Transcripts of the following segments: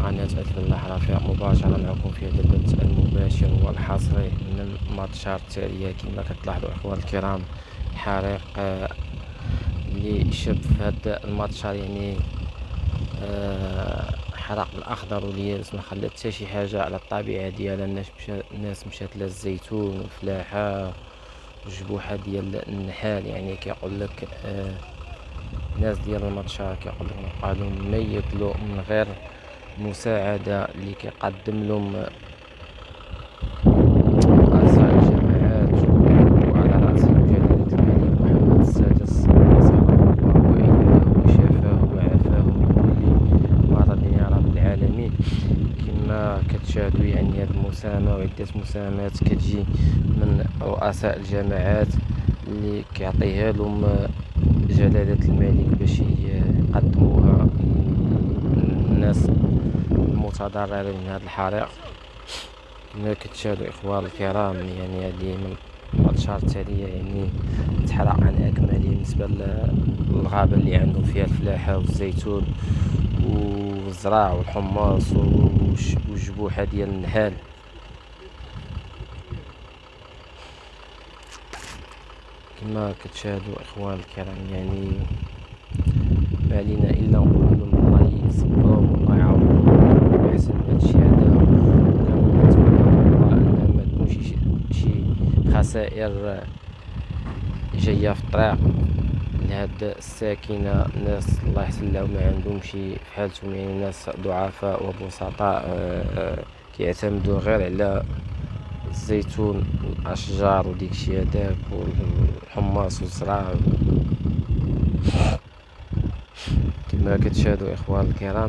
قناة الفلاح رفيق مباشرة معكم في هذا البث المباشر والحصري من الماتشات التالية. كما كتلاحظوا أخوان الكرام، حريق اللي شب في هذا الماتشار، يعني حرق الأخضر واليابس، ما خلات حتى شي حاجة على الطبيعة ديالها. الناس مشات للزيتون والفلاحة والجبوحة ديال النحال. يعني كيقول لك ناس ديال الماتشار كيقول لك قالوا ما ياكلوا من غير مساعدة اللي كيقدم لهم رؤساء الجماعات، وعلى رأسهم جلالة الملك محمد السادس نصره الله وأيده وشافاه وعافاه من كل مرض يا رب العالمين. كما كتشاهدوا يعني هذه المساهمة وعدة مساهمات كتجي من رؤساء الجماعات اللي كيعطيها لهم جلالة الملك باش يقدموها للناس المتضررين من هذا الحريق. كما كتشاهدوا إخوان الكرام، يعني هذه من الماتشات التالية يعني تحرق عن أكمله بالنسبة للغابة اللي عندهم فيها الفلاحة والزيتون والزراع والحمص والجبوحة ديال النحال. كما كتشاهدوا إخوان الكرام، يعني ما علينا إلا نقول لهم الله يصبرهم والله يعاونهم أحسن من هادشي هذا. ونتمنى من الله أن ما تكونش شي خسائر جاية في الطريق لهاد الساكنة. الناس الله يحسن لهم ما عندهمش في حالتهم، يعني ناس ضعفاء وبسطاء كيعتمدوا غير على الزيتون والاشجار وديكشي هداك والحمص والزراع. كما كتشاهدوا اخوان الكرام،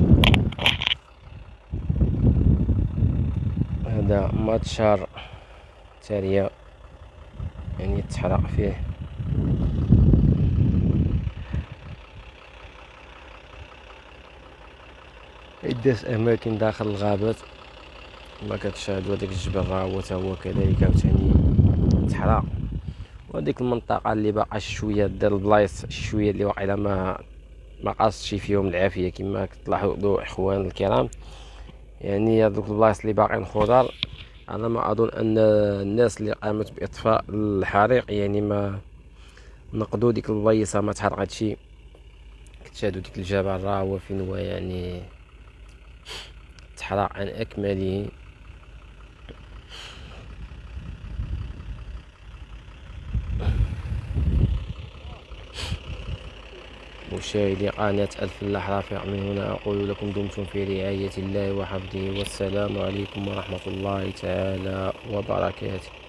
هذا ماتشار تالية يعني تحرق فيه عدة اماكن داخل الغابات. كما كتشاهدوا هذاك الجبل راه هو كذلك عاوتاني تحرق، وهذيك المنطقة اللي باقا شوية ديال البلايص شوية اللي واقيلا ما قاصش فيهم العافية. كما كتلاحظوا اخوان الكرام، يعني هذوك البلايص اللي باقيين خضر، انا ما اظن ان الناس اللي قامت باطفاء الحريق يعني ما نقدوا ديك البلايصه ما تحرقتش. كتشاهدوا ديك الجبل راه هو فين هو يعني تحرق عن اكمله. مشاهدي قناة الفلاح رفيق، من هنا أقول لكم دمتم في رعاية الله وحفظه، والسلام عليكم ورحمة الله تعالى وبركاته.